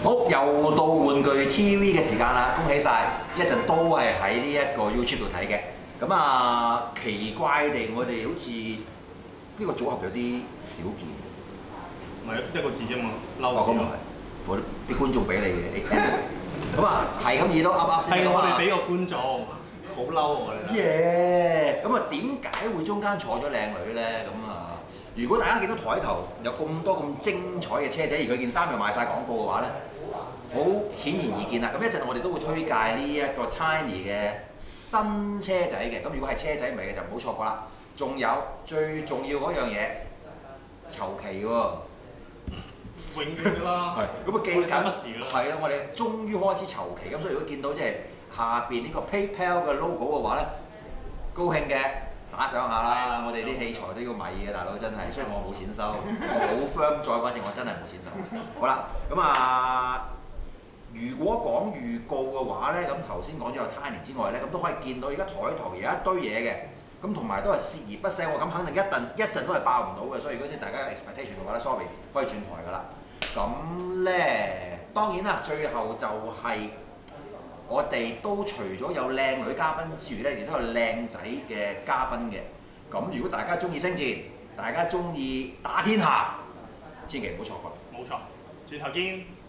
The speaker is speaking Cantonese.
好，又到玩具 TV 嘅時間啦，恭喜晒！一陣都係喺呢一個 YouTube 度睇嘅。咁啊，奇怪地，我哋好似呢個組合有啲少見。 唔係一個字啫嘛，嬲字咯。 我啲觀眾俾你嘅。咁啊，係咁意都噏先。 係我哋俾個觀眾，好嬲我哋。 耶！咁啊，點解會中間坐咗靚女咧？咁啊，如果大家見到台頭有咁多咁精彩嘅車仔，而佢件衫又賣晒廣告嘅話咧，好顯然易見啦。咁一陣我哋都會推介呢一個 Tiny 嘅新車仔嘅。咁如果係車仔味嘅就唔好錯過啦。仲有最重要嗰樣嘢，籌期喎。 永遠㗎啦。 係。咁啊，記緊乜事啦？係啦，我哋終於開始籌期，咁所以如果見到即係下邊呢個 PayPal 嘅 logo 嘅話咧，高興嘅打賞下啦！我哋啲器材都要米嘅，大佬真係，雖然我冇錢收，我好 firm 再嗰陣我真係冇錢收。好啦，咁啊，如果講預告嘅話咧，咁頭先講咗有 Tiny 之外咧，咁都可以見到而家台頭有一堆嘢嘅，咁同埋都係鍥而不捨喎，咁肯定一陣都係爆唔到嘅，所以如果即係大家有 expectation 嘅話咧 ，sorry 可以轉台㗎啦。咁咧當然啦，最後就係、我哋都除咗有靚女嘉賓之餘咧，亦都有靚仔嘅嘉賓嘅。咁如果大家中意星戰，大家中意打天下，千祈唔好錯過。 冇錯，轉頭見。